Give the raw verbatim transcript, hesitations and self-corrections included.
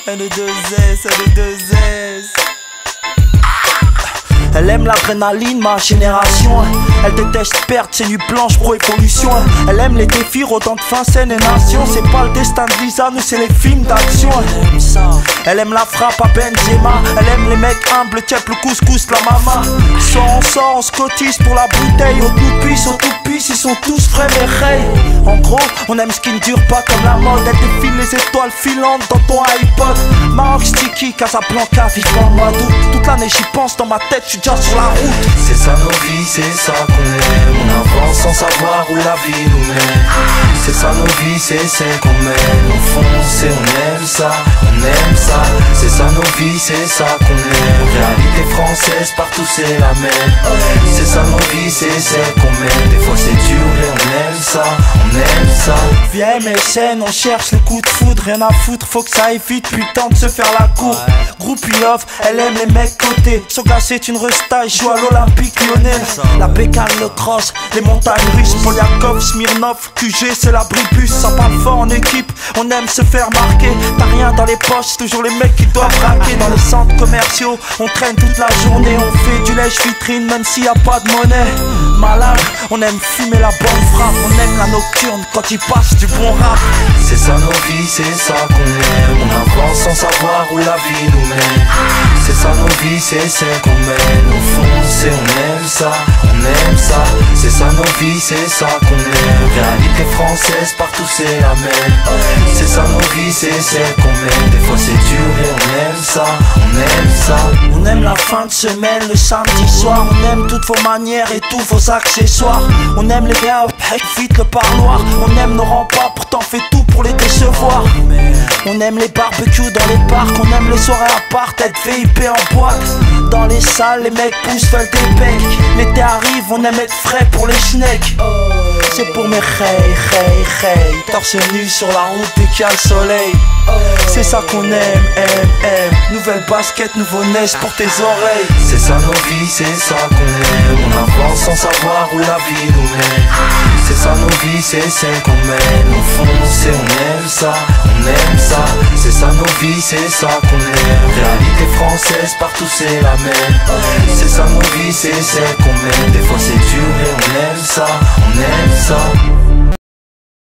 N deux S, N deux S. Elle aime l'adrénaline, ma génération. Elle déteste perdre ses nuits blanches, pro évolution. Elle aime les défis, autant de fin, scène et nation. C'est pas le destin de Lisa, nous c'est les films d'action. Elle aime ça. Elle aime la frappe à Benzema. Elle aime les mecs humbles, tiep le couscous, la mama. Soit on sort, on se cotise pour la bouteille. Au tout pisse, au tout pisse, ils sont tous frais mais ray. En gros, on aime ce qui ne dure pas comme la mode. Elle défile les étoiles filantes dans ton iPod. Maroc sticky, Casablanca, vivant moi doute. Toute l'année j'y pense, dans ma tête j'suis déjà sur la route. C'est ça nos vies, c'est ça qu'on aime. On avance sans savoir où la vie nous mène. C'est ça nos vies, c'est celle qu'on mène. On fonce et on aime ça, on aime ça. C'est ça nos vies, c'est ça qu'on aime. Réalité française, partout c'est la même. C'est ça nos vies, c'est celle qu'on mène. Des fois c'est dur et on aime ça, on aime ça. Viens M S N, on cherche les coups de foudre. Rien à foutre, faut que ça aille vite, puis le temps de se faire la cour. Groupe love, elle aime les mecs côtés. Soga c'est une resta, joue à l'Olympique Lyonnais. La bécane, le cross, les montagnes russes. Poliakov, Smirnov, Q G c'est l'abribus. Ça parle fort en équipe, on aime se faire marquer. T'as rien dans les poches, toujours les mecs qui doivent raquer. Dans les centres commerciaux, on traîne toute la journée. On fait du lèche vitrine même s'il y a pas de monnaie. Malade, on aime fumer la bonne frappe. On aime la nocturne quand il passe du bon rap. C'est ça nos vies, c'est ça qu'on aime. On avance sans savoir où la vie nous mène. C'est ça nos vies, c'est celle qu'on mène. On fonce et on aime ça, on aime ça. C'est ça nos vies, c'est ça qu'on aime. Réalité française, partout c'est la même. C'est ça nos vies, c'est celle qu'on mène. Des fois c'est dur et on aime ça, on aime ça. On aime la fin de semaine, le samedi soir. On aime toutes vos manières et tous vos accessoires. On aime les gars, vite le parloir. On aime nos remparts, pourtant fait tout pour les décevoir. On aime les barbecues dans les parcs. On aime les soirées à part, être V I P en boîte. Dans les salles, les mecs poussent, veulent des becs. L'été arrive, on aime être frais pour les schnecks. C'est pour mes hey, hey, hey. Torse nu sur la route dès qu'il y a le soleil. C'est ça qu'on aime, aime, aime. Nouvelle basket, nouveau nez pour tes oreilles. C'est ça nos vies, c'est ça qu'on aime. On avance sans savoir où la vie nous mène. C'est ça nos vies, c'est celle qu'on mène. On fonce et on aime ça, on aime ça. C'est ça nos vies, c'est ça qu'on aime. Réalité française, partout c'est la même. C'est ça nos vies, c'est celle qu'on mène. Des fois c'est dur et on aime ça, on aime ça.